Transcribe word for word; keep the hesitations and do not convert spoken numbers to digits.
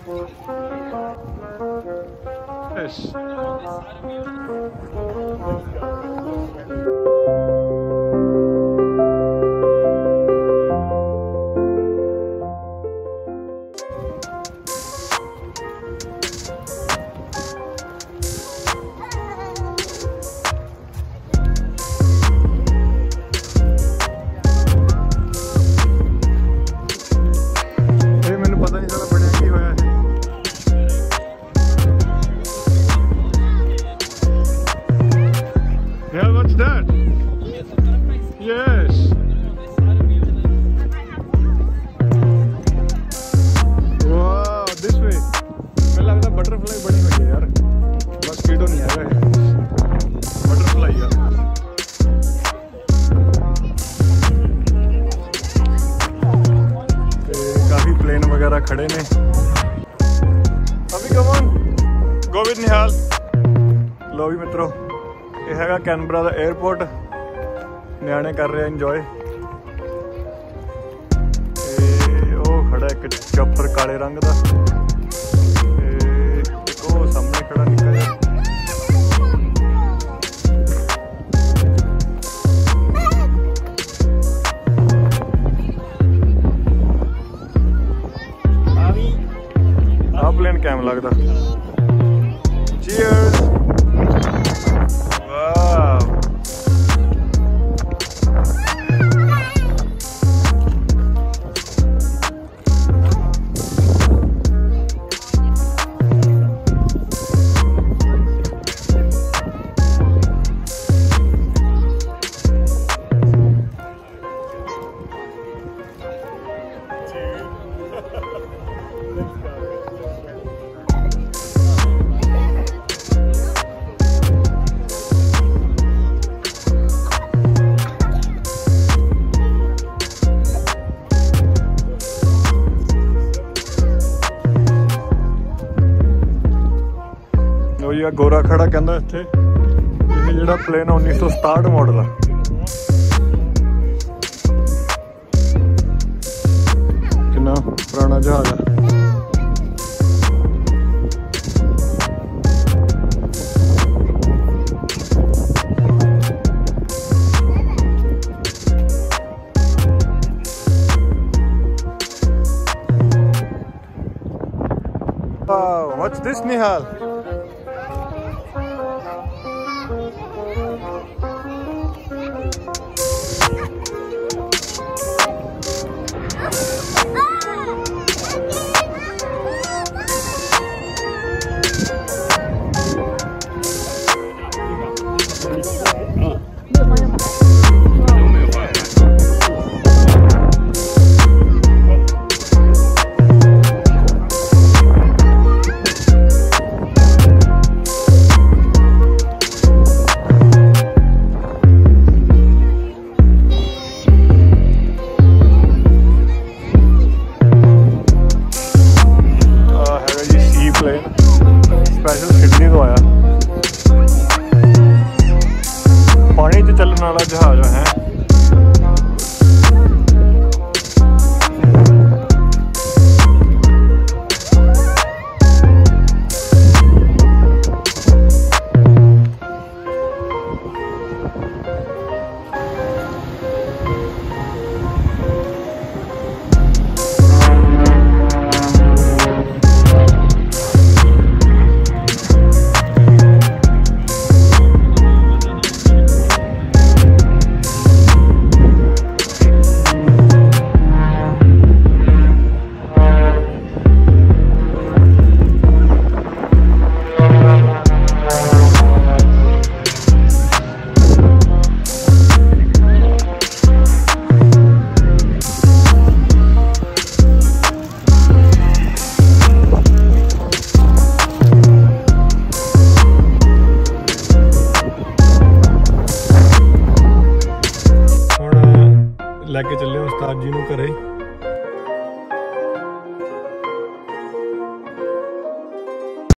Yes. Yeah, what's that? Yes. Wow, this way. मुझे लगता है बटरफ्लाई बनी हुई है यार. मस्कीटो नहीं आ रहा है. बटरफ्लाई यार. काफी प्लेन वगैरह खड़े ने. अभी कमॉन. गो विद निहाल. लो भी मित्रों. यह है कैनबरा का एयरपोर्ट. नियाने कर रहे हैं इंजॉय. वो खड़ा एक चॉपर काले रंग का. एक वो सामने खड़ा निकल जा. आ प्लेन कैम लगता. चीयर्स. गोरा खड़ा कहता इत्थे ये जिहड़ा प्लेन उन्नीस सौ सताहठ मॉडल है. कितना पुराना जहाज है. Wow, what's this, Nihal? Special Sydney तो आया. पानी च चलने वाला जहाज है. लैके चले उस्ताद जी नूं घरे.